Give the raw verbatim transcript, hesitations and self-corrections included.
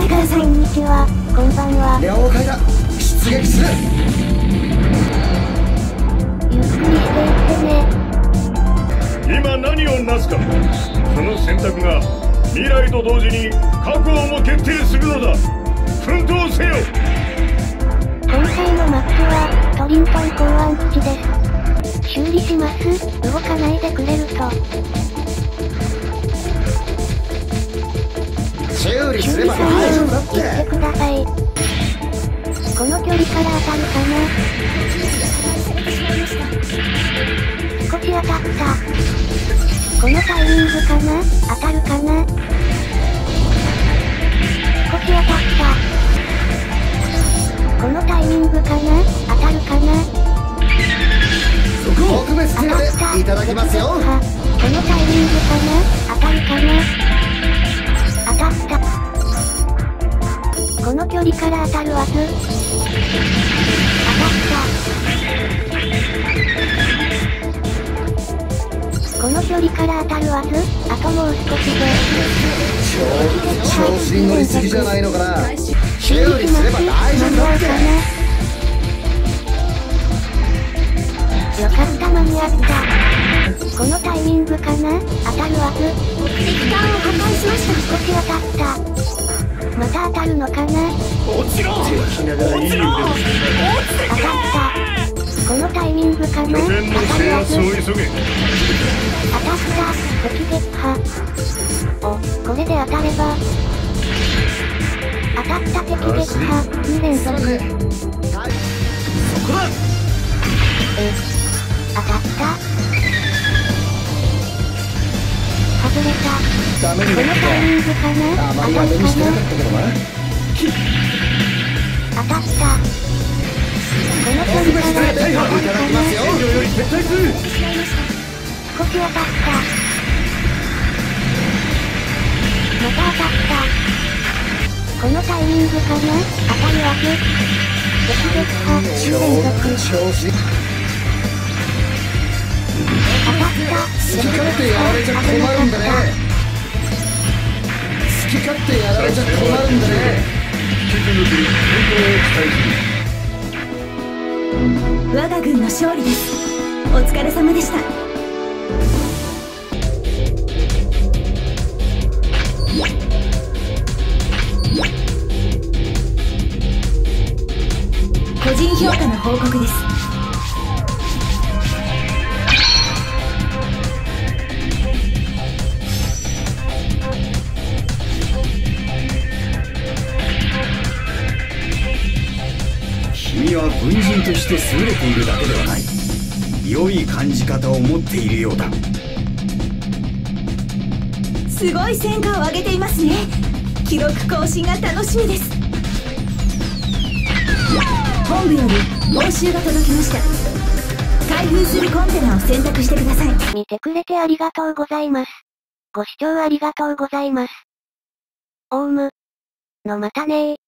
てください。 こんにちは、こんばんは。 了解だ。出撃する。 ゆっくりしていってね。 今何をなすか。その選択が未来と同時に過去をも決定するのだ。奮闘せよ。 今回のマップはトリントン港湾基地です。修理します。動かないでくれると。 修理す修理れば大作業を丈夫だっ言ってて。 ください。この距離から当たるかな。少し当たった。このタイミングかな。当たるかな。少し当たった。このタイミングかな。当たるかな。 特別手当いただきますよ。 このタイミングかな。当たるかな。当たった。この距離から当たるはず。当たった。この距離から当たるはず。あともう少しで。 調子に乗りすぎじゃないのかな。修修理します。 理すれば大丈夫だって。 よかった間に合った。このタイミングかな。当たるはず。 敵艦を破壊しました。 少し当たった。また当たるのかな。 落ちろ。敵ながらいい腕を当たった。このタイミングかな。 拠点の当た制るはず。 圧を急げ。 当たった敵撃破。お、これで当たれば。当たった敵撃破に連続。え、 そこだ。 当たった。外れた。 ダメにこのなったタイミングかな。 あま当たるかり当てにしてなかな。 ったけどな。 当たった。この距特別離から当たる手当いただきかな。 ますよ。 戦場より撤退する。 少し当たった。また当たった。このタイミングかな。当たるわず。敵撃破に連続。 調子。 当たった。 好き勝手やられちゃ困るんだね。好き勝手やられちゃ困るんだね。 引き続き戦闘を期待する。 我が軍の勝利です。お疲れ様でした。個人評価の報告です。 君は軍人として優れているだけではない。良い感じ方を持っているようだ。 すごい戦果を上げていますね。記録更新が楽しみです。本部より報酬が届きました。開封するコンテナを選択してください。 見てくれてありがとうございます。ご視聴ありがとうございます。オウムのまたねー。